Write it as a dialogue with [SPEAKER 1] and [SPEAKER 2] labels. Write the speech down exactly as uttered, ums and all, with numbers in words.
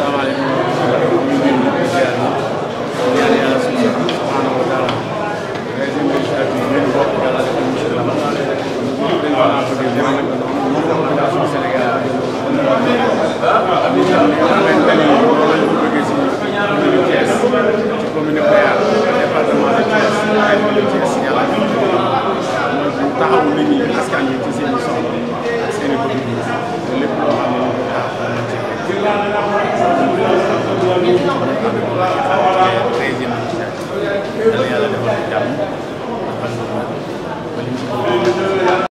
[SPEAKER 1] asalaamaaleykum ñu ngi leen di ziar ñaan yàlla subhanahu wa taala régime législative bi ñu bokk yàlla def ñu ci la président ko di jëmale ko noonu moom population Sénégal am na ñu xamante ni loolu la ñu bëgg ci commune Thiès ci commune Kayar département de Thiès région de Thiès yàlla ñu taxawu nit ñi askan wi ci seen soxla ak seen i bëgg lépp loo xam ne ñu ko taxaw treizième législature yàlla defal jàmm